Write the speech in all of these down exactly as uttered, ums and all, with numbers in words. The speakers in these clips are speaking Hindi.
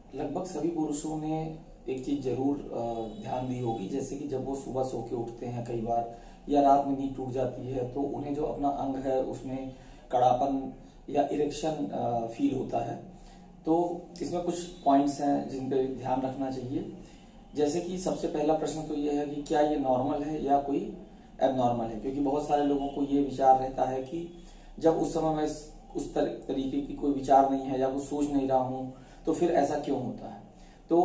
लगभग सभी पुरुषों ने एक चीज जरूर अ, ध्यान दी होगी, जैसे कि जब वो सुबह सो के उठते हैं कई बार या रात में नींद टूट जाती है तो उन्हें जो अपना अंग है उसमें कड़ापन या इरेक्शन फील होता है। तो इसमें कुछ पॉइंट्स हैं जिन पे ध्यान रखना चाहिए। जैसे कि सबसे पहला प्रश्न तो ये है कि क्या ये नॉर्मल है या कोई एबनॉर्मल है, क्योंकि बहुत सारे लोगों को ये विचार रहता है कि जब उस समय मैं उस तरीके की कोई विचार नहीं है या कुछ सोच नहीं रहा हूं तो फिर ऐसा क्यों होता है। तो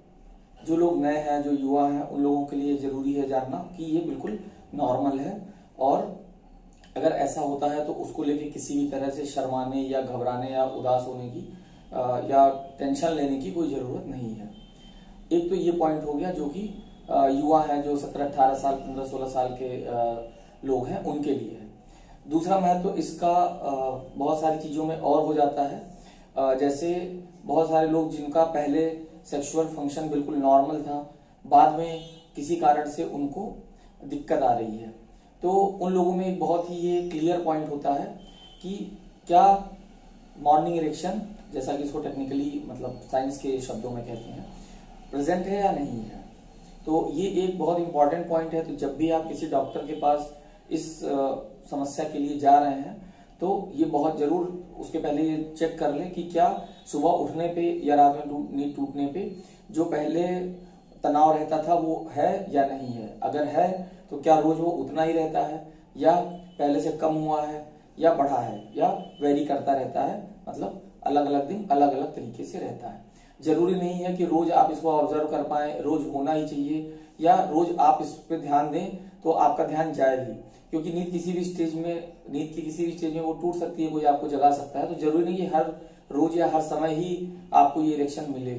जो लोग नए हैं, जो युवा हैं, उन लोगों के लिए जरूरी है जानना कि ये बिल्कुल नॉर्मल है और अगर ऐसा होता है तो उसको लेके किसी भी तरह से शर्माने या घबराने या उदास होने की आ, या टेंशन लेने की कोई जरूरत नहीं है। एक तो ये पॉइंट हो गया जो कि युवा है, जो सत्रह अठारह साल पंद्रह सोलह साल के आ, लोग हैं उनके लिए है। दूसरा महत्व तो इसका आ, बहुत सारी चीजों में और हो जाता है। आ, जैसे बहुत सारे लोग जिनका पहले सेक्सुअल फंक्शन बिल्कुल नॉर्मल था, बाद में किसी कारण से उनको दिक्कत आ रही है, तो उन लोगों में एक बहुत ही ये क्लियर पॉइंट होता है कि क्या मॉर्निंग इरेक्शन, जैसा कि इसको टेक्निकली मतलब साइंस के शब्दों में कहते हैं, प्रेजेंट है या नहीं है। तो ये एक बहुत इंपॉर्टेंट पॉइंट है। तो जब भी आप किसी डॉक्टर के पास इस आ, समस्या के लिए जा रहे हैं तो ये बहुत जरूर उसके पहले ये चेक कर लें कि क्या सुबह उठने पे या रात में नींद टूटने पे जो पहले तनाव रहता था वो है या नहीं है। अगर है तो क्या रोज वो उतना ही रहता है या पहले से कम हुआ है या बढ़ा है या वेरी करता रहता है, मतलब अलग अलग दिन अलग अलग तरीके से रहता है। जरूरी नहीं है कि रोज आप इसको ऑब्जर्व कर पाए, रोज होना ही चाहिए या रोज आप इस पे ध्यान दें तो आपका ध्यान जाए ही, क्योंकि नींद किसी भी स्टेज में नींद की किसी भी स्टेज में वो टूट सकती है, कोई आपको जगा सकता है। तो जरूरी नहीं कि हर रोज या हर समय ही आपको ये इरेक्शन मिले।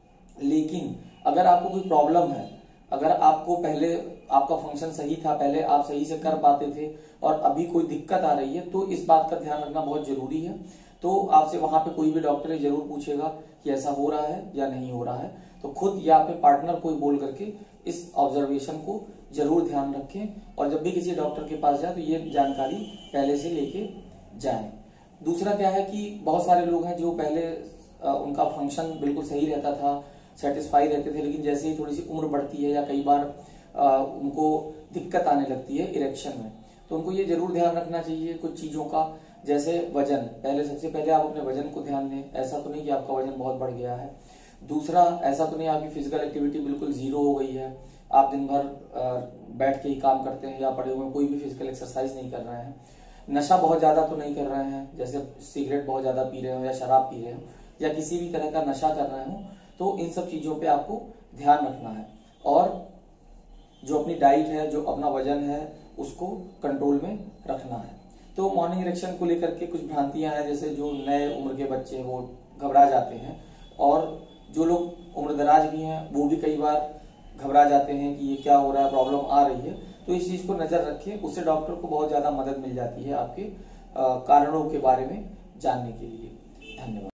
लेकिन अगर आपको कोई प्रॉब्लम है, अगर आपको पहले आपका फंक्शन सही था, पहले आप सही से कर पाते थे और अभी कोई दिक्कत आ रही है, तो इस बात का ध्यान रखना बहुत जरूरी है। तो आपसे वहां पे कोई भी डॉक्टर जरूर पूछेगा कि ऐसा हो रहा है या नहीं हो रहा है, तो खुद या अपने पार्टनर कोई बोल करके इस ऑब्जर्वेशन को जरूर ध्यान रखें और जब भी किसी डॉक्टर के पास जाए तो ये जानकारी पहले से लेके जाएं। दूसरा क्या है कि बहुत सारे लोग हैं जो पहले आ, उनका फंक्शन बिल्कुल सही रहता था, सेटिस्फाई रहते थे, लेकिन जैसे ही थोड़ी सी उम्र बढ़ती है या कई बार आ, उनको दिक्कत आने लगती है इरेक्शन में, तो उनको ये जरूर ध्यान रखना चाहिए कुछ चीजों का। जैसे वजन, पहले सबसे पहले आप अपने वजन को ध्यान दें। ऐसा तो नहीं कि आपका वजन बहुत बढ़ गया है। दूसरा, ऐसा तो नहीं आपकी फिजिकल एक्टिविटी बिल्कुल जीरो हो गई है, आप दिन भर बैठ के ही काम करते हैं या पड़े हुए कोई भी फिजिकल एक्सरसाइज नहीं कर रहे हैं। नशा बहुत ज्यादा तो नहीं कर रहे हैं, जैसे सिगरेट बहुत ज्यादा पी रहे हो या शराब पी रहे हो या किसी भी तरह का नशा कर रहे हो, तो इन सब चीजों पे आपको ध्यान रखना है। और जो अपनी डाइट है, जो अपना वजन है, उसको कंट्रोल में रखना है। तो मॉर्निंग इरेक्शन को लेकर के कुछ भ्रांतियां हैं, जैसे जो नए उम्र के बच्चे वो घबरा जाते हैं और जो लोग उम्र दराज भी हैं वो भी कई बार घबरा जाते हैं कि ये क्या हो रहा है, प्रॉब्लम आ रही है। तो इस चीज को नजर रखिए, उससे डॉक्टर को बहुत ज्यादा मदद मिल जाती है आपके कारणों के बारे में जानने के लिए। धन्यवाद।